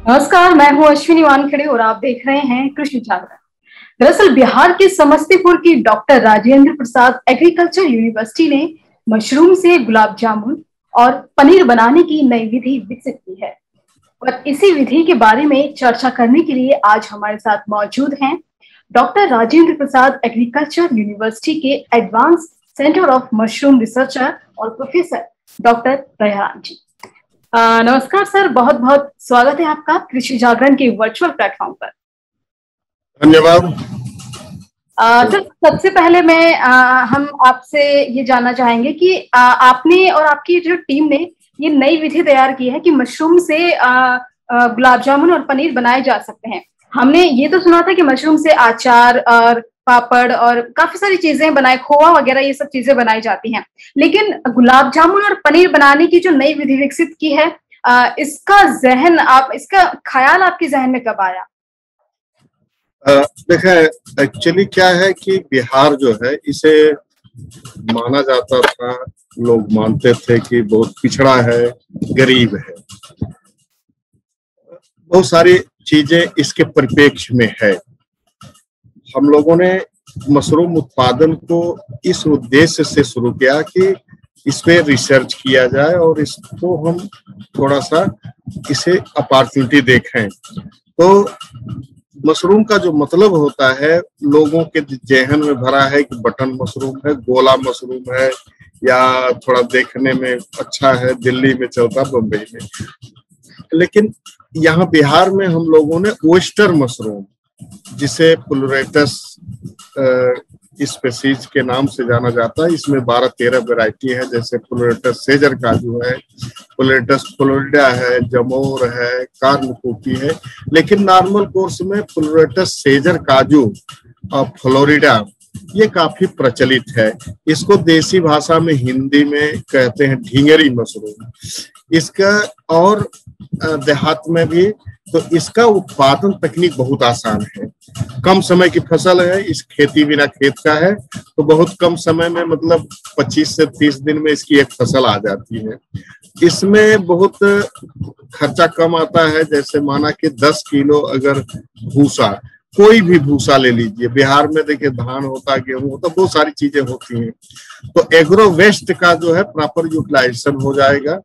नमस्कार, मैं हूं अश्विनी वानखेड़े और आप देख रहे हैं कृषि जागरण। दरअसल बिहार के समस्तीपुर की doctor Rajendra Prasad agriculture university ने मशरूम से गुलाब जामुन और पनीर बनाने की नई विधि विकसित की है। और इसी विधि के बारे में चर्चा करने के लिए आज हमारे साथ मौजूद हैं doctor Rajendra Prasad agriculture university के advance centre of mushroom researcher और प्रोफेसर डॉक्टर दयाराम जी। नमस्कार सर, बहुत बहुत स्वागत है आपका कृषि जागरण के वर्चुअल प्लेटफॉर्म पर। धन्यवाद। सर, सबसे पहले हम आपसे ये जानना चाहेंगे कि आपने और आपकी जो टीम ने ये नई विधि तैयार की है कि मशरूम से गुलाब जामुन और पनीर बनाए जा सकते हैं। हमने ये तो सुना था कि मशरूम से अचार और पापड़ और काफी सारी चीजें बनाए, खोआ वगैरह ये सब चीजें बनाई जाती हैं, लेकिन गुलाब जामुन और पनीर बनाने की जो नई विधि विकसित की है, इसका ख्याल आपके जहन में कब आया? देखें, एक्चुअली क्या है कि बिहार जो है इसे माना जाता था, लोग मानते थे कि बहुत पिछड़ा है, गरीब है। बहुत सारी चीजें इसके परिप्रेक्ष्य में है। हम लोगों ने मशरूम उत्पादन को इस उद्देश्य से शुरू किया कि इस पे रिसर्च किया जाए और इसको हम थोड़ा सा इसे अपॉर्चुनिटी देखें। तो मशरूम का जो मतलब होता है, लोगों के जहन में भरा है कि बटन मशरूम है, गोला मशरूम है, या थोड़ा देखने में अच्छा है, दिल्ली में चलता, बम्बई में। लेकिन यहाँ बिहार में हम लोगों ने ओयस्टर मशरूम, जिसे प्लूरेटस स्पीसीज के नाम से जाना जाता है, इसमें 12-13 वैरायटी है, जैसे प्लूरेटस सेजर काजू है, प्लूरेटस फ्लोरिडा है, जमोर है, कार्नकुकी है। लेकिन नॉर्मल कोर्स में प्लूरेटस सेजर काजू और फ्लोरिडा ये काफी प्रचलित है। इसको देसी भाषा में हिंदी में कहते हैं ढींगरी मशरूम। इसका और देहात में भी, तो इसका उत्पादन तकनीक बहुत आसान है। कम समय की फसल है, इस खेती बिना खेत का है, तो बहुत कम समय में, मतलब 25 से 30 दिन में इसकी एक फसल आ जाती है। इसमें बहुत खर्चा कम आता है। जैसे माना कि 10 किलो अगर भूसा, कोई भी भूसा ले लीजिए, बिहार में देखिए धान होता, गेहूं होता, बहुत सारी चीजें होती हैं, तो एग्रो वेस्ट का जो है प्रॉपर यूटिलाइजेशन हो जाएगा।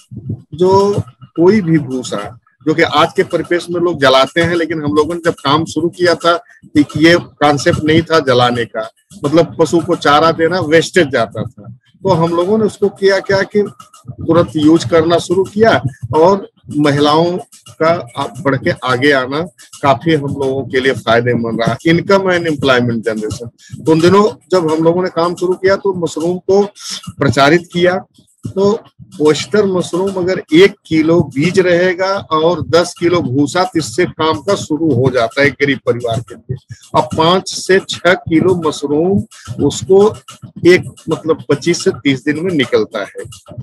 जो कोई भी भूसा, जो कि आज के परिपेक्ष में लोग जलाते हैं, लेकिन हम लोगों ने जब काम शुरू किया था कि ये कॉन्सेप्ट नहीं था जलाने का, मतलब पशु को चारा देना, वेस्टेज जाता था, तो हम लोगों ने उसको किया क्या कि तुरंत यूज करना शुरू किया, और महिलाओं का बढ़ के आगे आना काफी हम लोगों के लिए फायदेमंद रहा। Income and employment generation. उन दिनों जब हम लोगों ने काम शुरू किया तो मशरूम को प्रचारित किया। तो ओयस्टर मशरूम अगर 1 किलो बीज रहेगा और 10 किलो भूसा, तो इससे काम का शुरू हो जाता है गरीब परिवार के लिए। अब 5 से 6 किलो मशरूम उसको एक, मतलब 25 से 30 दिन में निकलता है।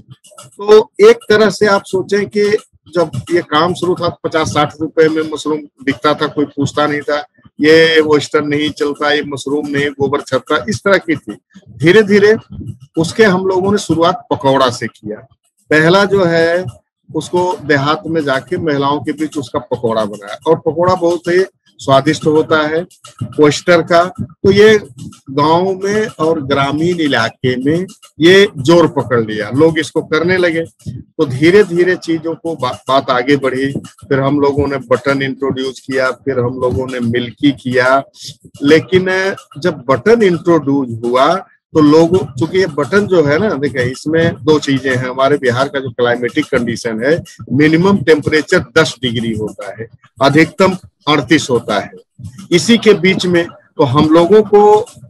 तो एक तरह से आप सोचें कि जब ये काम शुरू था 50-60 रुपए में मशरूम बिकता था, कोई पूछता नहीं था ये ओयस्टर नहीं चलता, ये मशरूम नहीं, गोबर छत्ता, इस तरह की थी। धीरे धीरे उसके हम लोगों ने शुरुआत पकौड़ा से किया। पहला जो है उसको देहात में जाके महिलाओं के बीच उसका पकौड़ा बनाया, और पकौड़ा बहुत ही स्वादिष्ट होता है ओयस्टर का। तो ये गांव में और ग्रामीण इलाके में ये जोर पकड़ लिया, लोग इसको करने लगे। तो धीरे धीरे चीजों को बात आगे बढ़ी। फिर हम लोगों ने बटन इंट्रोड्यूस किया, फिर हम लोगों ने मिल्की किया। लेकिन जब बटन इंट्रोड्यूस हुआ तो लोगों, चूंकि ये बटन जो है ना, देखिए इसमें 2 चीजें हैं। हमारे बिहार का जो क्लाइमेटिक कंडीशन है, मिनिमम टेम्परेचर 10 डिग्री होता है, अधिकतम 38 होता है। इसी के बीच में तो हम लोगों को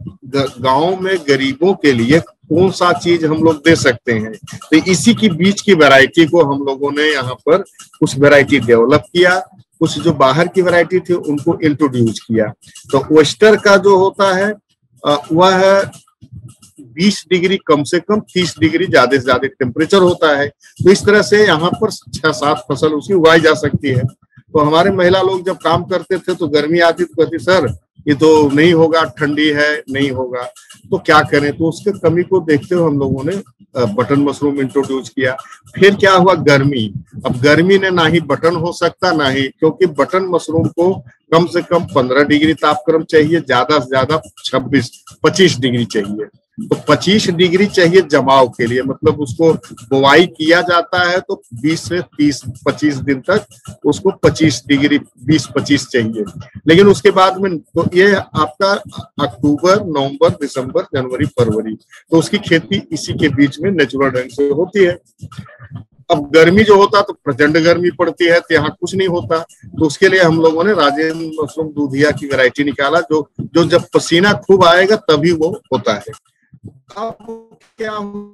गांव में गरीबों के लिए कौन सा चीज हम लोग दे सकते हैं, तो इसी की बीच की वैरायटी को हम लोगों ने यहाँ पर कुछ वैरायटी डेवलप किया, कुछ जो बाहर की वैरायटी थी उनको इंट्रोड्यूस किया। तो ओयस्टर का जो होता है वह है 20 डिग्री कम से कम, 30 डिग्री ज्यादा से ज्यादा टेम्परेचर होता है। तो इस तरह से यहाँ पर 6-7 फसल उसकी उगाई जा सकती है। तो हमारे महिला लोग जब काम करते थे तो गर्मी आती तो कहती सर ये तो नहीं होगा, ठंडी है, नहीं होगा, तो क्या करें। तो उसके कमी को देखते हुए हम लोगों ने बटन मशरूम इंट्रोड्यूस किया। फिर क्या हुआ, गर्मी, अब गर्मी ने ना ही बटन हो सकता ना ही, क्योंकि बटन मशरूम को कम से कम 15 डिग्री तापक्रम चाहिए, ज्यादा से ज्यादा 26-25 डिग्री चाहिए। तो 25 डिग्री चाहिए जमाव के लिए, मतलब उसको बुवाई किया जाता है तो 20 से 30-25 दिन तक उसको 25 डिग्री 20-25 चाहिए। लेकिन उसके बाद में तो ये आपका अक्टूबर, नवंबर, दिसंबर, जनवरी, फरवरी, तो उसकी खेती इसी के बीच में नेचुरल ढंग से होती है। अब गर्मी जो होता तो प्रचंड गर्मी पड़ती है, तो यहाँ कुछ नहीं होता। तो उसके लिए हम लोगों ने राजेंद्र मशरूम दूधिया की वैरायटी निकाला, जो जब पसीना खूब आएगा तभी वो होता है। अब क्या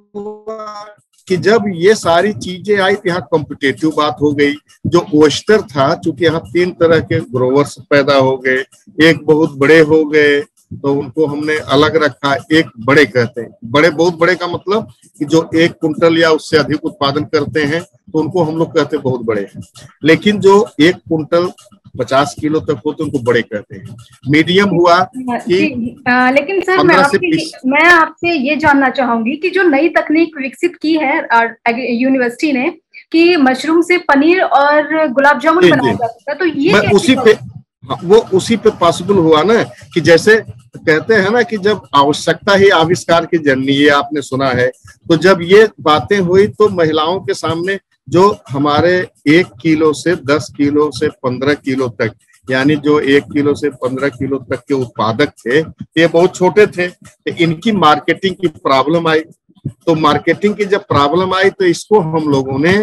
हुआ कि जब ये सारी चीजें आई तो यहाँ कॉम्पिटेटिव बात हो गई। जो ओस्टर था, चूंकि यहाँ 3 तरह के ग्रोवर्स पैदा हो गए, एक बहुत बड़े हो गए तो उनको हमने अलग रखा। एक बड़े कहते हैं, बड़े बहुत बड़े का मतलब कि जो 1 कुंटल या उससे अधिक उत्पादन करते हैं तो उनको हम लोग कहते हैं बहुत बड़े हैं। लेकिन जो 1 कुंटल 50 किलो तक हो तो उनको बड़े कहते हैं। मीडियम हुआ कि लेकिन सर मैं आपसे ये जानना चाहूंगी कि जो नई तकनीक विकसित की है यूनिवर्सिटी ने कि मशरूम से पनीर और गुलाब जामुन बनाया जा सकता है, तो ये उसी पे पॉसिबल हुआ ना, कि जैसे कहते हैं ना कि जब आवश्यकता ही आविष्कार की जननी, ये आपने सुना है। तो जब ये बातें हुई तो महिलाओं के सामने जो हमारे 1 किलो से 10 किलो से 15 किलो तक, यानी जो 1 किलो से 15 किलो तक के उत्पादक थे, ये बहुत छोटे थे, तो इनकी मार्केटिंग की प्रॉब्लम आई। तो मार्केटिंग की जब प्रॉब्लम आई तो इसको हम लोगों ने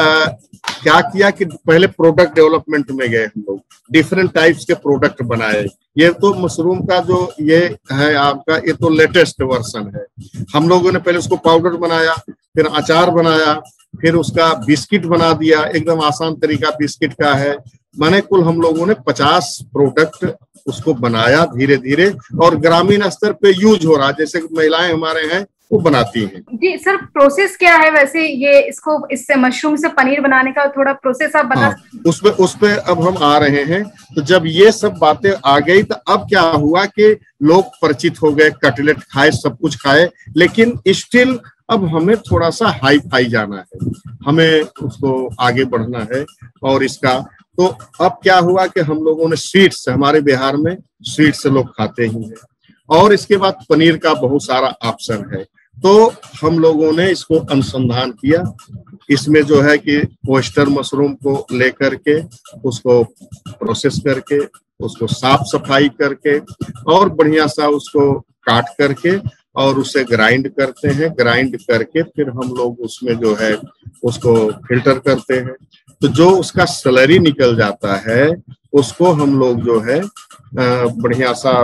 क्या किया कि पहले प्रोडक्ट डेवलपमेंट में गए, हम लोग डिफरेंट टाइप्स के प्रोडक्ट बनाए। ये तो मशरूम का जो ये है आपका, ये तो लेटेस्ट वर्जन है। हम लोगों ने पहले उसको पाउडर बनाया, फिर अचार बनाया, फिर उसका बिस्किट बना दिया। एकदम आसान तरीका बिस्किट का है। माने कुल हम लोगों ने 50 प्रोडक्ट उसको बनाया धीरे धीरे, और ग्रामीण स्तर पे यूज हो रहा, जैसे महिलाएं हमारे हैं वो बनाती हैं। जी सर, प्रोसेस क्या है वैसे ये इससे मशरूम से पनीर बनाने का थोड़ा प्रोसेस आप बता सकते हैं? उस पे अब हम आ रहे हैं। तो जब ये सब बातें आ गई तो अब क्या हुआ कि लोग परिचित हो गए, कटलेट खाए, सब कुछ खाए, लेकिन स्टिल अब हमें थोड़ा सा हाई फाई जाना है, हमें उसको आगे बढ़ना है। और इसका तो अब क्या हुआ कि हम लोगों ने स्वीट्स, हमारे बिहार में स्वीट्स लोग खाते ही हैं, और इसके बाद पनीर का बहुत सारा ऑप्शन है। तो हम लोगों ने इसको अनुसंधान किया। इसमें जो है कि ओस्टर मशरूम को लेकर के उसको प्रोसेस करके, उसको साफ सफाई करके और बढ़िया सा उसको काट करके और उसे ग्राइंड करते हैं। ग्राइंड करके फिर हम लोग उसमें जो है उसको फिल्टर करते हैं। तो जो उसका स्लरी निकल जाता है उसको हम लोग जो है बढ़िया सा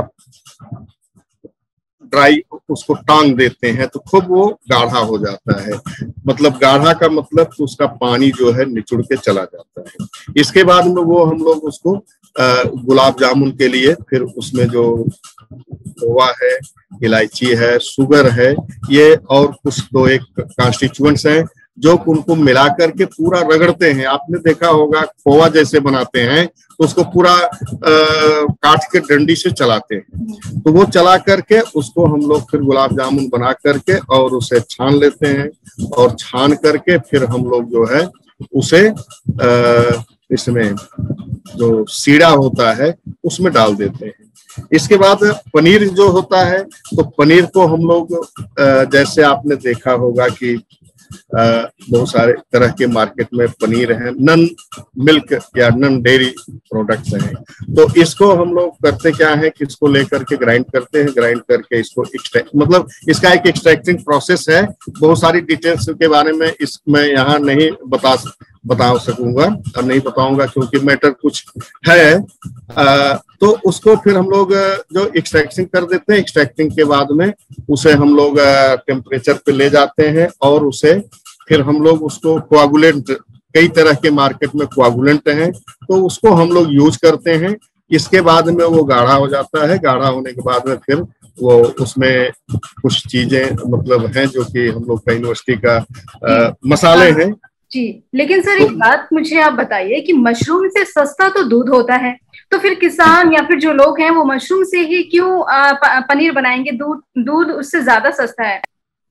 ड्राई उसको टांग देते हैं, तो खूब वो गाढ़ा हो जाता है। मतलब गाढ़ा का मतलब तो उसका पानी जो है निचुड़ के चला जाता है। इसके बाद में वो हम लोग उसको गुलाब जामुन के लिए फिर उसमें जो खोवा है, इलायची है, शुगर है, ये और कुछ 2-1 कॉन्स्टिट्यूएंट्स हैं जो उनको मिला करके पूरा रगड़ते हैं। आपने देखा होगा खोवा जैसे बनाते हैं तो उसको पूरा काट के डंडी से चलाते हैं। तो वो चला करके उसको हम लोग फिर गुलाब जामुन बना करके और उसे छान लेते हैं, और छान करके फिर हम लोग जो है उसे इसमें जो सीड़ा होता है उसमें डाल देते हैं। इसके बाद पनीर जो होता है, तो पनीर को हम लोग जैसे आपने देखा होगा कि बहुत सारे तरह के मार्केट में पनीर है, नन मिल्क या नन डेयरी प्रोडक्ट्स हैं। तो इसको हम लोग करते क्या है कि इसको लेकर के ग्राइंड करते हैं, ग्राइंड करके इसको मतलब इसका एक एक्सट्रैक्टिंग प्रोसेस है। बहुत सारी डिटेल्स के बारे में इसमें यहाँ नहीं बता सकूंगा और नहीं बताऊंगा क्योंकि मैटर कुछ है। तो उसको फिर हम लोग जो एक्सट्रैक्टिंग कर देते हैं, एक्सट्रैक्टिंग के बाद में उसे हम लोग टेम्परेचर पे ले जाते हैं और उसे फिर हम लोग उसको कोआगुलेंट, कई तरह के मार्केट में कोआगुलेंट हैं, तो उसको हम लोग यूज करते हैं। इसके बाद में वो गाढ़ा हो जाता है। गाढ़ा होने के बाद में फिर वो उसमें कुछ चीजें मतलब हैं जो कि हम लोग का यूनिवर्सिटी का मसाले हैं जी। लेकिन सर एक बात मुझे आप बताइए कि मशरूम से सस्ता तो दूध होता है, तो फिर किसान या फिर जो लोग हैं वो मशरूम से ही क्यों पनीर बनाएंगे? दूध उससे ज्यादा सस्ता है।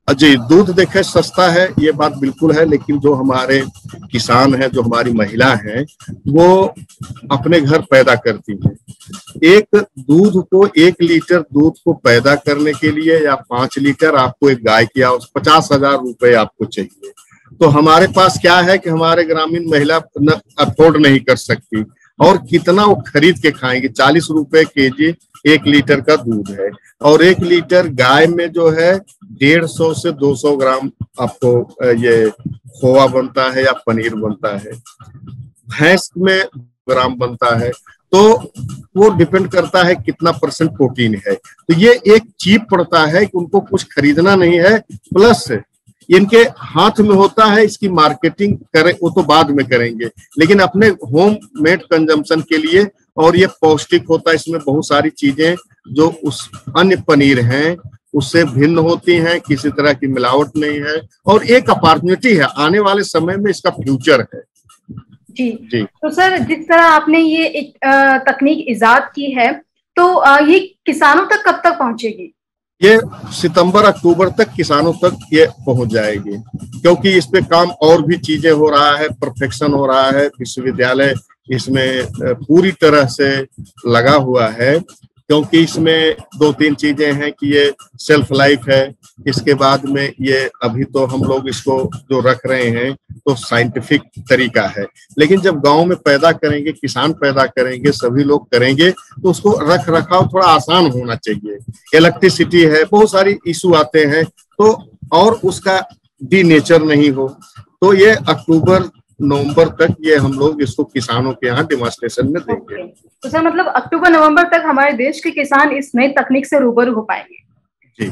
जी, दूध देखे सस्ता है ये बात बिल्कुल है, लेकिन जो हमारे किसान हैं, जो हमारी महिला हैं, वो अपने घर पैदा करती हैं। एक दूध को 1 लीटर दूध को पैदा करने के लिए या 5 लीटर आपको एक गाय की 50,000 रुपए आपको चाहिए। तो हमारे पास क्या है कि हमारे ग्रामीण महिला अफोर्ड नहीं कर सकती, और कितना वो खरीद के खाएंगे। 40 रुपए केजी 1 लीटर का दूध है, और 1 लीटर गाय में जो है 150 से 200 ग्राम आपको ये खोआ बनता है या पनीर बनता है। भैंस में ग्राम बनता है, तो वो डिपेंड करता है कितना % प्रोटीन है। तो ये एक चीप पड़ता है कि उनको कुछ खरीदना नहीं है, प्लस इनके हाथ में होता है इसकी मार्केटिंग करें, वो तो बाद में करेंगे, लेकिन अपने होम मेड कंजम्पशन के लिए। और ये पौष्टिक होता है, इसमें बहुत सारी चीजें जो उस अन्य पनीर हैं उससे भिन्न होती हैं, किसी तरह की मिलावट नहीं है, और एक अपॉर्चुनिटी है, आने वाले समय में इसका फ्यूचर है। जी जी। तो सर, जिस तरह आपने ये एक तकनीक इजाद की है, तो ये किसानों तक कब तक पहुंचेगी? ये सितंबर अक्टूबर तक किसानों तक ये पहुंच जाएगी, क्योंकि इस पे काम और भी चीजें हो रहा है, परफेक्शन हो रहा है। विश्वविद्यालय इसमें पूरी तरह से लगा हुआ है, क्योंकि इसमें 2-3 चीजें हैं कि ये सेल्फ लाइफ है, इसके बाद में ये अभी तो हम लोग इसको जो रख रहे हैं तो साइंटिफिक तरीका है, लेकिन जब गांव में पैदा करेंगे, किसान पैदा करेंगे, सभी लोग करेंगे, तो उसको रख रखाव थोड़ा आसान होना चाहिए। इलेक्ट्रिसिटी है, बहुत सारी इशू आते हैं, तो और उसका डीनेचर नहीं हो, तो ये अक्टूबर नवंबर तक ये हम लोग इसको किसानों के यहाँ डेमोन्स्ट्रेशन में देंगे। तो सर, मतलब अक्टूबर नवंबर तक हमारे देश के किसान इस नई तकनीक से रूबरू हो पाएंगे? जी।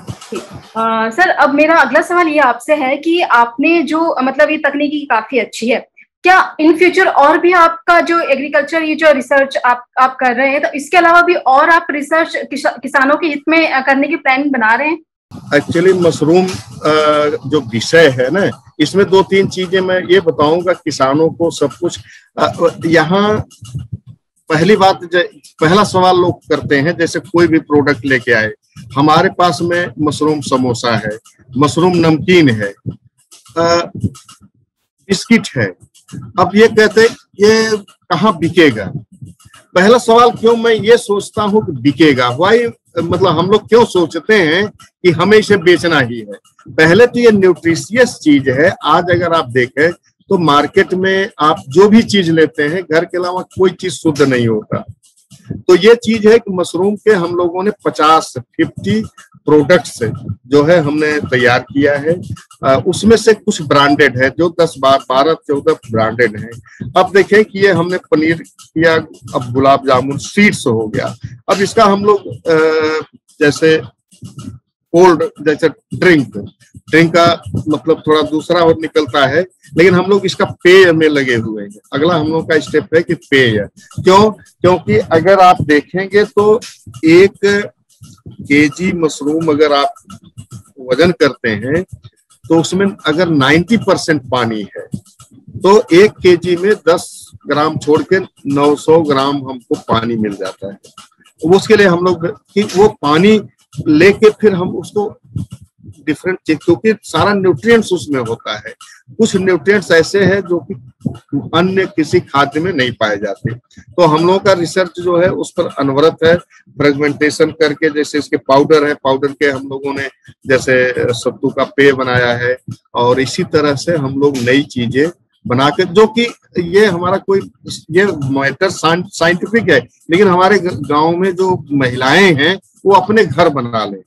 सर, अब मेरा अगला सवाल ये आपसे है कि आपने जो मतलब ये तकनीकी काफी अच्छी है, क्या इन फ्यूचर और भी आपका जो एग्रीकल्चर ये जो रिसर्च आप कर रहे हैं, तो इसके अलावा भी और आप रिसर्च किसानों के हित में करने की प्लान बना रहे हैं? एक्चुअली मशरूम जो विषय है ना, इसमें 2-3 चीजें मैं ये बताऊंगा किसानों को सब कुछ। यहाँ पहली बात, पहला सवाल लोग करते हैं, जैसे कोई भी प्रोडक्ट लेके आए, हमारे पास में मशरूम समोसा है, मशरूम नमकीन है, बिस्किट है। अब ये कहते ये कहाँ बिकेगा? पहला सवाल क्यों मैं ये सोचता हूँ कि बिकेगा, वाई मतलब हम लोग क्यों सोचते हैं कि हमें इसे बेचना ही है? पहले तो ये न्यूट्रिशियस चीज है। आज अगर आप देखें तो मार्केट में आप जो भी चीज लेते हैं, घर के अलावा कोई चीज शुद्ध नहीं होता। तो ये चीज है कि मशरूम के हम लोगों ने 50 प्रोडक्ट्स जो है हमने तैयार किया है। उसमें से कुछ ब्रांडेड है, जो 10, 12, 14 ब्रांडेड है। अब देखें कि ये हमने पनीर किया, अब गुलाब जामुन स्वीट्स हो गया। अब इसका हम लोग जैसे कोल्ड, जैसे ड्रिंक का मतलब थोड़ा दूसरा और निकलता है, लेकिन हम लोग इसका पेय में लगे हुए हैं। अगला हम लोग का स्टेप है कि पेय। क्योंकि अगर आप देखेंगे तो 1 केजी मशरूम अगर आप वजन करते हैं तो उसमें अगर 90% पानी है, तो 1 केजी में 10 ग्राम छोड़ के 900 ग्राम हमको पानी मिल जाता है। उसके लिए हम लोग कि वो पानी लेके फिर हम उसको डिफरेंट चीज, क्योंकि सारा न्यूट्रिएंट्स उसमें होता है। कुछ न्यूट्रिएंट्स ऐसे हैं जो कि अन्य किसी खाद्य में नहीं पाए जाते। तो हम लोगों का रिसर्च जो है उस पर अनवरत है, फ्रेगमेंटेशन करके। जैसे इसके पाउडर है, पाउडर के हम लोगों ने जैसे सत्तू का पेय बनाया है, और इसी तरह से हम लोग नई चीजें बना के, जो कि ये हमारा कोई ये मैटर साइंटिफिक है, लेकिन हमारे गांव में जो महिलाएं हैं वो अपने घर बना ले।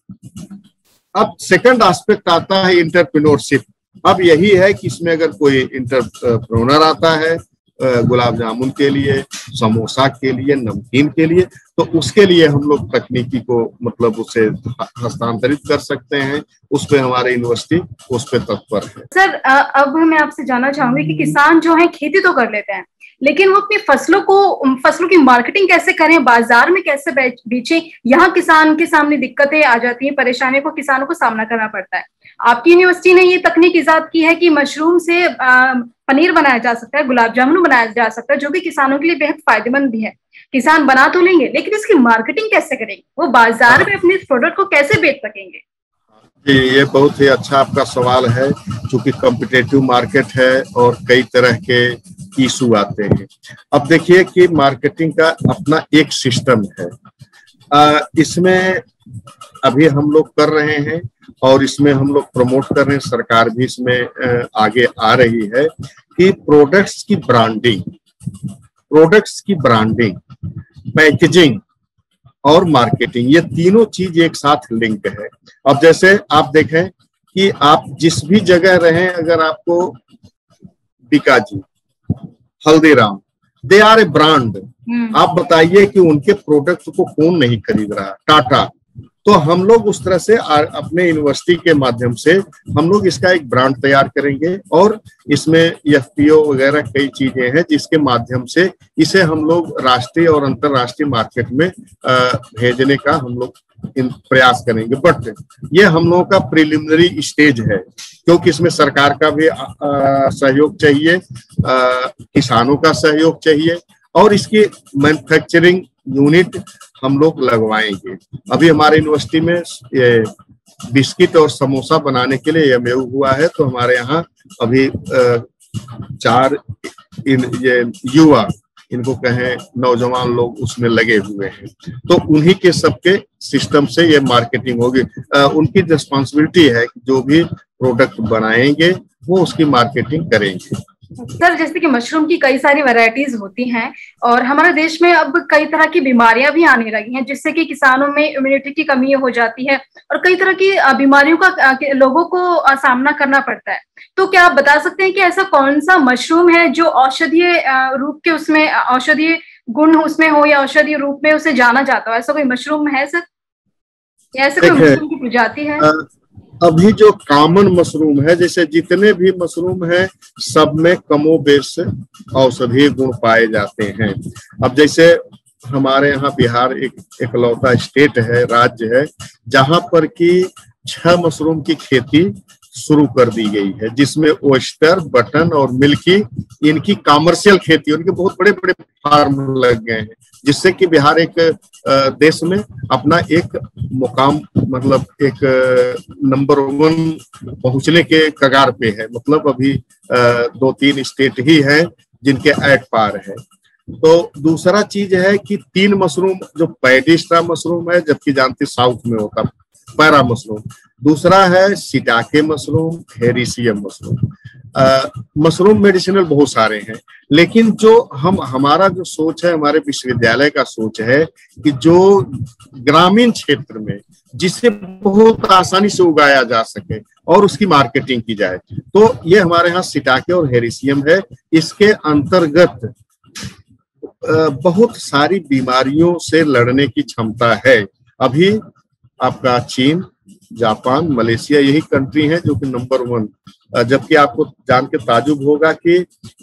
अब सेकंड एस्पेक्ट आता है एंटरप्रेन्योरशिप। अब यही है कि इसमें अगर कोई एंटरप्रेन्योर आता है गुलाब जामुन के लिए, समोसा के लिए, नमकीन के लिए, तो उसके लिए हम लोग तकनीकी को मतलब उसे हस्तांतरित कर सकते हैं। उस पे हमारे यूनिवर्सिटी उस पे तत्पर है। सर, अब मैं आपसे जानना चाहूंगी कि किसान जो है खेती तो कर लेते हैं, लेकिन वो अपनी फसलों की मार्केटिंग कैसे करें, बाजार में कैसे बेचें? यहाँ किसान के सामने दिक्कतें आ जाती हैं, परेशानियों को किसानों को सामना करना पड़ता है। आपकी यूनिवर्सिटी ने ये तकनीक इजाद की है कि मशरूम से पनीर बनाया जा सकता है, गुलाब जामुन बनाया जा सकता है, जो कि किसानों के लिए बेहद फायदेमंद भी है। किसान बना तो लेंगे, लेकिन इसकी मार्केटिंग कैसे करेंगे? वो बाजार में अपने प्रोडक्ट को कैसे बेच सकेंगे? जी, ये बहुत ही अच्छा आपका सवाल है, क्योंकि कॉम्पिटिटिव मार्केट है और कई तरह के इशू आते हैं। अब देखिए कि मार्केटिंग का अपना एक सिस्टम है, इसमें अभी हम लोग कर रहे हैं और इसमें हम लोग प्रमोट कर रहे हैं, सरकार भी इसमें आगे आ रही है कि प्रोडक्ट्स की ब्रांडिंग, पैकेजिंग और मार्केटिंग, ये तीनों चीज एक साथ लिंक है। अब जैसे आप देखें कि आप जिस भी जगह रहें, अगर आपको Bikaji, Haldiram, they are a brand, आप बताइए कि उनके प्रोडक्ट को कौन नहीं खरीद रहा, टाटा। तो हम लोग उस तरह से अपने यूनिवर्सिटी के माध्यम से हम लोग इसका एक ब्रांड तैयार करेंगे और इसमें एफपीओ वगैरह कई चीजें हैं जिसके माध्यम से इसे हम लोग राष्ट्रीय और अंतर्राष्ट्रीय मार्केट में भेजने का हम लोग प्रयास करेंगे। बट ये हम लोगों का प्रिलिमिनरी स्टेज है, क्योंकि इसमें सरकार का भी सहयोग चाहिए, किसानों का सहयोग चाहिए और इसकी मैन्युफैक्चरिंग यूनिट हम लोग लगवाएंगे। अभी हमारे यूनिवर्सिटी में ये बिस्किट और समोसा बनाने के लिए एमओयू हुआ है, तो हमारे यहाँ अभी 4 ये युवा, इनको कहें नौजवान लोग, उसमें लगे हुए हैं। तो उन्हीं के सबके सिस्टम से ये मार्केटिंग होगी। उनकी रिस्पॉन्सिबिलिटी है कि जो भी प्रोडक्ट बनाएंगे वो उसकी मार्केटिंग करेंगे। सर, जैसे कि मशरूम की कई सारी वैरायटीज होती हैं और हमारे देश में अब कई तरह की बीमारियां भी आने लगी हैं, जिससे कि किसानों में इम्यूनिटी की कमी हो जाती है और कई तरह की बीमारियों का लोगों को सामना करना पड़ता है। तो क्या आप बता सकते हैं कि ऐसा कौन सा मशरूम है जो औषधीय रूप के, उसमें औषधीय गुण उसमें हो या औषधीय रूप में उसे जाना जाता हो? ऐसा कोई मशरूम है सर, या ऐसा कोई मशरूम की प्रजाति है? अभी जो कॉमन मशरूम है, जैसे जितने भी मशरूम हैं सब में कमोबेश औषधीय गुण पाए जाते हैं। अब जैसे हमारे यहाँ बिहार एक इकलौता स्टेट है, राज्य है, जहां पर कि 6 मशरूम की खेती शुरू कर दी गई है, जिसमें ओस्टर, बटन और मिल्की, इनकी कॉमर्शियल खेती, उनके बहुत बड़े बड़े फार्म लग गए हैं, जिससे कि बिहार एक देश में अपना एक मुकाम, मतलब एक नंबर 1 पहुंचने के कगार पे है। मतलब अभी 2-3 स्टेट ही हैं जिनके ऐट पार है। तो दूसरा चीज है कि 3 मशरूम, जो पैडिस्ट्रा मशरूम है, जबकि जानते साउथ में होता पैरा मशरूम, दूसरा है shiitake mushroom, Hericium mushroom. Mushroom medicinal बहुत सारे हैं, लेकिन जो हमारा जो सोच है, हमारे विश्वविद्यालय का सोच है कि जो ग्रामीण क्षेत्र में जिसे बहुत आसानी से उगाया जा सके और उसकी मार्केटिंग की जाए, तो ये हमारे यहाँ सिटाके और हेरिसियम है। इसके अंतर्गत बहुत सारी बीमारियों से लड़ने की क्षमता है। अभी आपका चीन, जापान, मलेशिया, यही कंट्री है जो कि नंबर 1, जबकि आपको जान के ताजुब होगा कि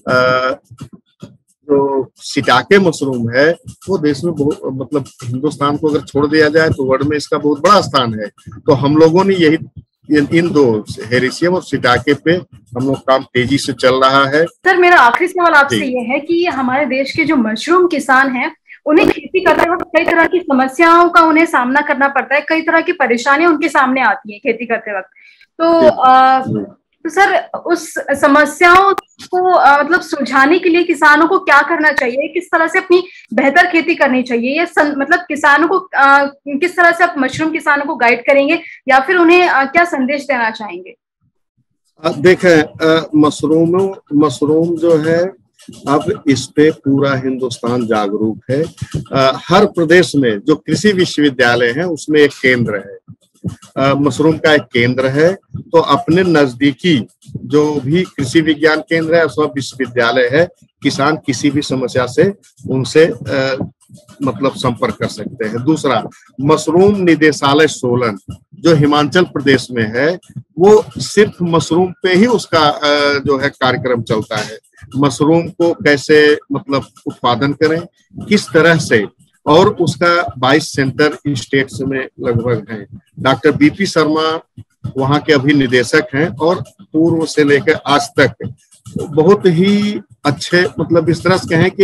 जो सिटाके मशरूम है वो देश में बहुत, मतलब हिंदुस्तान को अगर छोड़ दिया जाए तो वर्ल्ड में इसका बहुत बड़ा स्थान है। तो हम लोगों ने यही इन 2 हेरिसियम और सिटाके पे हम लोग काम तेजी से चल रहा है। सर, मेरा आखिरी सवाल आपसे ये है कि हमारे देश के जो मशरूम किसान हैं, उन्हें खेती करते वक्त कई तरह की समस्याओं का उन्हें सामना करना पड़ता है, कई तरह की परेशानियां उनके सामने आती है खेती करते वक्त। तो सर, उस समस्याओं को मतलब सुलझाने के लिए किसानों को क्या करना चाहिए? किस तरह से अपनी बेहतर खेती करनी चाहिए? या मतलब किसानों को किस तरह से आप मशरूम किसानों को गाइड करेंगे या फिर उन्हें क्या संदेश देना चाहेंगे? देखें, मशरूम जो है, अब इस पे पूरा हिंदुस्तान जागरूक है। हर प्रदेश में जो कृषि विश्वविद्यालय है उसमें एक केंद्र है, मशरूम का एक केंद्र है। तो अपने नजदीकी जो भी कृषि विज्ञान केंद्र है, सब विश्वविद्यालय है, किसान किसी भी समस्या से उनसे मतलब संपर्क कर सकते हैं। दूसरा, मशरूम निदेशालय सोलन जो हिमाचल प्रदेश में है, वो सिर्फ मशरूम पे ही उसका जो है कार्यक्रम चलता है। मशरूम को कैसे मतलब उत्पादन करें, किस तरह से, और उसका 22 सेंटर स्टेट्स में लगभग हैं। डॉक्टर बीपी शर्मा वहाँ के अभी निदेशक हैं और पूर्व से लेकर आज तक बहुत ही अच्छे, मतलब इस तरह से कहें कि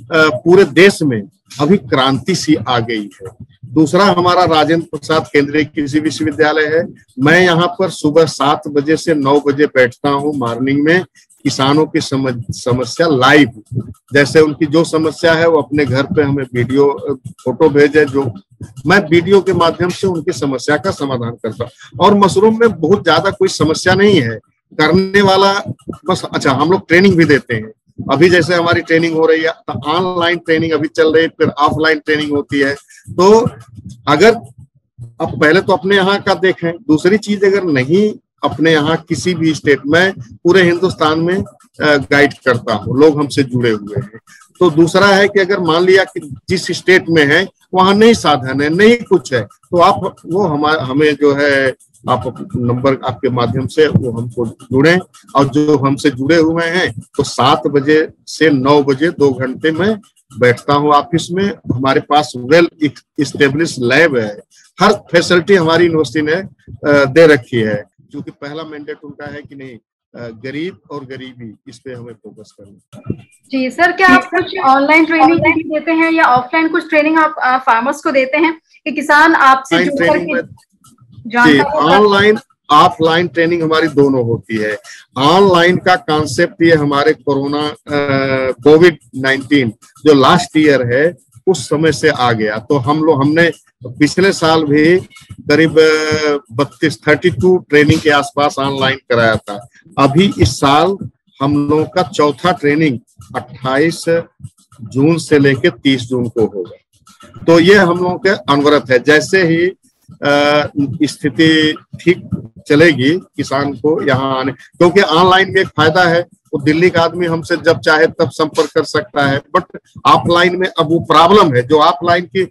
पूरे देश में अभी क्रांति सी आ गई है। दूसरा हमारा राजेंद्र प्रसाद केंद्रीय कृषि विश्वविद्यालय है। मैं यहाँ पर सुबह 7 बजे से 9 बजे बैठता हूँ मॉर्निंग में, किसानों की समस्या लाइव, जैसे उनकी जो समस्या है वो अपने घर पे हमें वीडियो फोटो भेजे, जो मैं वीडियो के माध्यम से उनकी समस्या का समाधान करता हूँ। और मशरूम में बहुत ज्यादा कोई समस्या नहीं है करने वाला, बस अच्छा हम लोग ट्रेनिंग भी देते हैं। अभी जैसे हमारी ट्रेनिंग हो रही है तो ऑनलाइन ट्रेनिंग अभी चल रही है, फिर ऑफलाइन ट्रेनिंग होती है। तो अगर अब पहले तो अपने यहाँ का देखें, दूसरी चीज अगर नहीं अपने यहाँ किसी भी स्टेट में, पूरे हिंदुस्तान में गाइड करता हूँ, लोग हमसे जुड़े हुए हैं। तो दूसरा है कि अगर मान लिया कि जिस स्टेट में है वहां नहीं साधन है, नहीं कुछ है, तो आप वो हमें जो है आप नंबर आपके माध्यम से वो हमको जुड़ें, और जो हमसे जुड़े हुए हैं तो 7 बजे से 9 बजे 2 घंटे में बैठता हूँ ऑफिस में। हमारे पास वेल इस्टेब्लिश लैब है, हर फैसिलिटी हमारी यूनिवर्सिटी ने दे रखी है, क्योंकि पहला मैंडेट उनका है कि नहीं गरीब और गरीबी, इस पे हमें फोकस करना। जी सर, क्या आप कुछ ऑनलाइन ट्रेनिंग भी देते हैं या ऑफलाइन कुछ ट्रेनिंग आप फार्मर्स को देते हैं कि किसान आपसे जुड़कर के ऑनलाइन ऑफलाइन ट्रेनिंग हमारी दोनों होती है। ऑनलाइन का कॉन्सेप्ट ये हमारे कोरोना कोविड-19 जो लास्ट ईयर है उस समय से आ गया, तो हमने पिछले साल भी करीब 32 ट्रेनिंग के आसपास ऑनलाइन कराया था। अभी इस साल हम लोगों का चौथा ट्रेनिंग 28 जून से लेकर 30 जून को होगा। तो ये हम लोगों के अनवरत है, जैसे ही स्थिति ठीक चलेगी किसान को यहाँ आने, क्योंकि ऑनलाइन में एक फायदा है, वो दिल्ली का आदमी हमसे जब चाहे तब संपर्क कर सकता है। बट ऑफलाइन में अब वो प्रॉब्लम है, जो ऑफलाइन की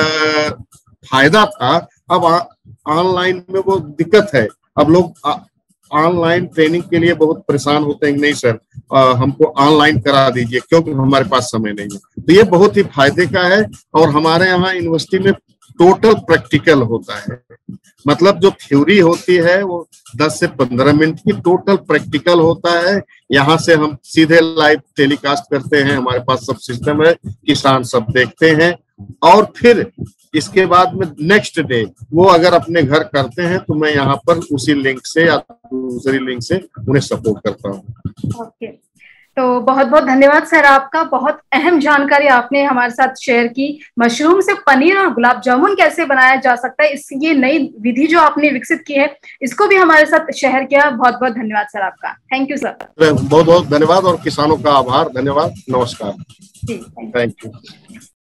फायदा था अब ऑनलाइन में वो दिक्कत है। अब लोग ऑनलाइन ट्रेनिंग के लिए बहुत परेशान होते हैं, नहीं सर हमको ऑनलाइन करा दीजिए क्योंकि हमारे पास समय नहीं है। तो ये बहुत ही फायदे का है। और हमारे यहाँ यूनिवर्सिटी में टोटल प्रैक्टिकल होता है, मतलब जो थ्योरी होती है वो 10 से 15 मिनट की, टोटल प्रैक्टिकल होता है। यहाँ से हम सीधे लाइव टेलीकास्ट करते हैं, हमारे पास सब सिस्टम है, किसान सब देखते हैं। और फिर इसके बाद में नेक्स्ट डे वो अगर अपने घर करते हैं तो मैं यहाँ पर उसी लिंक से या दूसरी लिंक से उन्हें सपोर्ट करता हूँ। ओके, तो बहुत बहुत धन्यवाद सर आपका, बहुत अहम जानकारी आपने हमारे साथ शेयर की। मशरूम से पनीर और गुलाब जामुन कैसे बनाया जा सकता है, इस ये नई विधि जो आपने विकसित की है इसको भी हमारे साथ शेयर किया। बहुत बहुत धन्यवाद सर आपका। Thank you sir. बहुत बहुत धन्यवाद और किसानों का आभार। धन्यवाद, नमस्कार। जी थैंक यू।